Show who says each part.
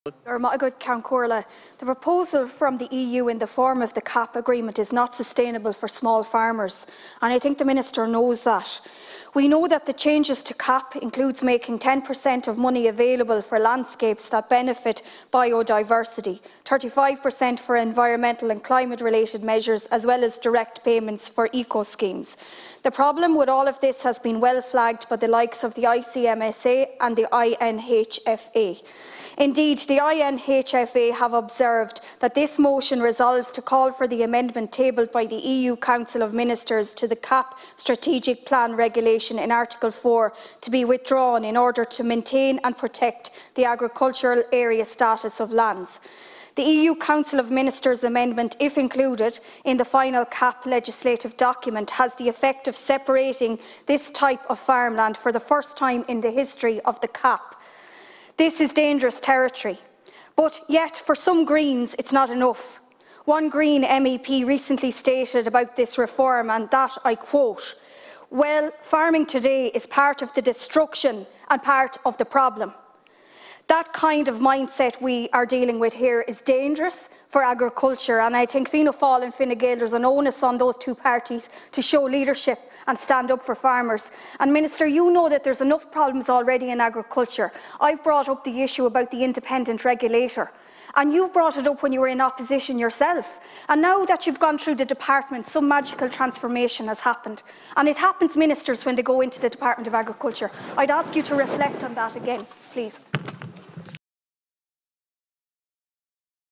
Speaker 1: The proposal from the EU in the form of the CAP agreement is not sustainable for small farmers, and I think the Minister knows that. We know that the changes to CAP includes making 10% of money available for landscapes that benefit biodiversity, 35% for environmental and climate-related measures, as well as direct payments for eco-schemes. The problem with all of this has been well flagged by the likes of the ICMSA and the INHFA. Indeed, the INHFA have observed that this motion resolves to call for the amendment tabled by the EU Council of Ministers to the CAP Strategic Plan Regulation in Article 4 to be withdrawn in order to maintain and protect the agricultural area status of lands. The EU Council of Ministers amendment, if included in the final CAP legislative document, has the effect of separating this type of farmland for the first time in the history of the CAP. This is dangerous territory, but yet for some Greens it's not enough. One Green MEP recently stated about this reform, and that I quote, "Well, farming today is part of the destruction and part of the problem." That kind of mindset we are dealing with here is dangerous for agriculture, and I think Fianna Fáil and Fine Gael, there's an onus on those two parties to show leadership and stand up for farmers. And Minister, you know that there's enough problems already in agriculture. I've brought up the issue about the independent regulator, and you brought it up when you were in opposition yourself. And now that you've gone through the department, some magical transformation has happened. And it happens, ministers, when they go into the Department of Agriculture. I'd ask you to reflect on that again, please.